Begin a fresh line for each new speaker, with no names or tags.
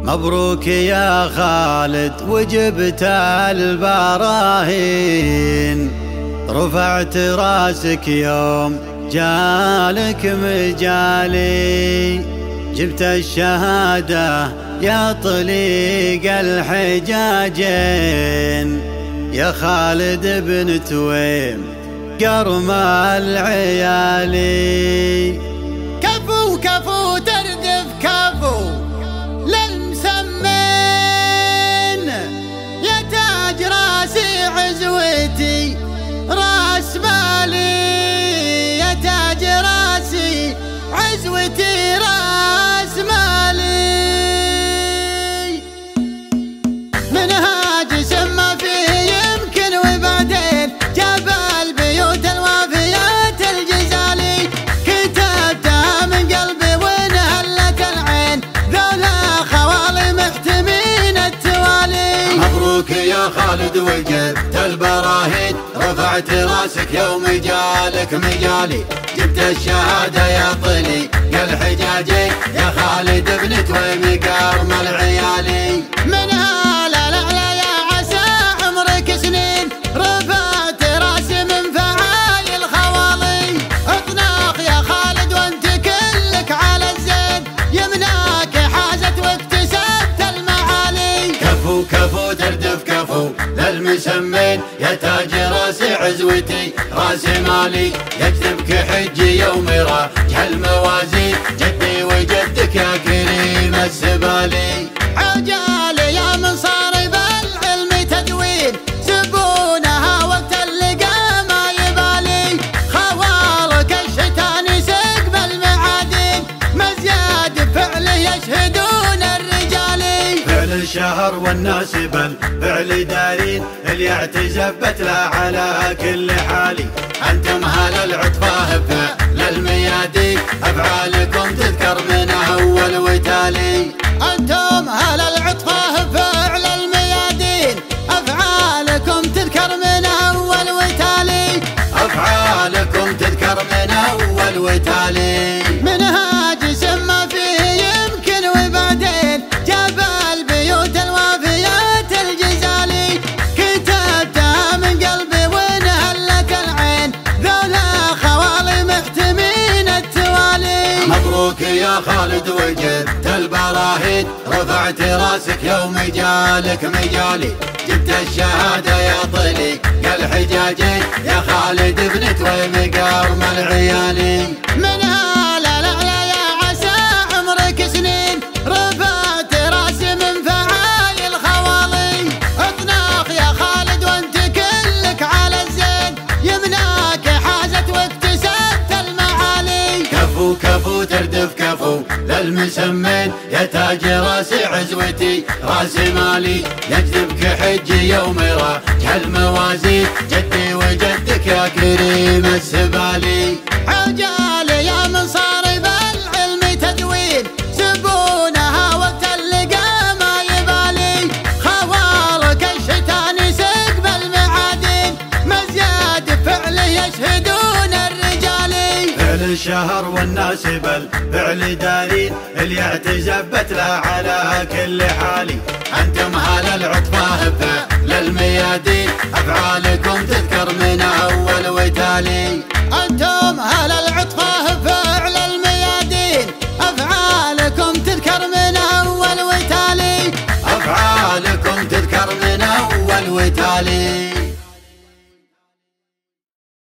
مبروك يا خالد وجبت البراهين، رفعت راسك يوم جالك مجالي، جبت الشهادة يا طليق الحجاجين، يا خالد بن تويم قرم العيالي.
كفو كفو تردف كفو للمسمين، يا تاج راسي عزوتي راس مالي، يا تاج راسي عزوتي راس مالي. منهاج سما فيه يمكن وبعدين جاب البيوت الوافيات الجزالي، كتبتها من قلبي وانهلت العين ذولا خوالي محتمين التوالي.
مبروك يا خالد وجبت البراهين، رفعت راسك يوم جالك مجالي، جبت الشهادة يا طليق الحجاجي، يا خالد بن تويم قرم العيالي.
منها لا لا لا يا عسى عمرك سنين، رفعت راسي من فعايل خوالي، اطناق يا خالد وانت كلك على الزين، يمناك حازت واكتسبت المعالي.
كفو كفو تردف كفو للمسمين، يا تاج راسي عزوتي راسي مالي، يكتبك حجي يوم راجع الموازين، جدي وجدك يا كريم السبالي.
عجالي يا من صار بالعلم تدوين، زبونها وقت اللقا ما يبالي، خوالك الشتان يسق بالمعادين، مزياد فعله يشهدون الرجالي.
فعل الشهر والناس بالفعل دارين، اللي اعتزبت له على كل حالي، انتم هل العطفة بفعل الميادين، افعالكم تذكر من اول وتالي.
أنتم أهل العطفة فعل الميادين، أفعالكم تذكر من أول وتالي،
افعالكم تذكر من اول وتالي.
منهاج سما فيه يمكن وبعدين جاب البيوت الوافيات الجزالي، كتبتها من قلبي وانهلت العين ذولا خوالي محتمين التوالي.
مبروك يا خالد وجبت البراهين، رفعت راسك يوم جالك مجالي، جبت الشهادة يا طليق الحجاجي، يا خالد بن تويم قرم العيالي.
منها لا لا لا يا عسى عمرك سنين، رفعت راسي من فعايل خوالي، اطناق يا خالد وانت كلك على الزين، يمناك حازت واكتسبت المعالي.
كفو كفو تردف كفو للمسمين، يا تاج راسي عزوتي راسي مالي، يجذبك حجي يوم راجع الموازين، جدي وجدك يا كريم السبالي.
عجالي يا من صار بالعلم تدوين، زبونها وقت اللقا ما يبالي، خوالك الشتان يسق بالمعادين، مزياد فعله يشهدون الرجالي.
فعل الشهر والناس بالفعل دارين، اللي اعتزبت له على كل حالي، انتم هل العطفة بفعل الميادين، افعالكم تذكر من اول وتالي.
أنتم أهل العطفة فعل الميادين، أفعالكم تذكر من أول وتالي،
افعالكم تذكر من اول وتالي.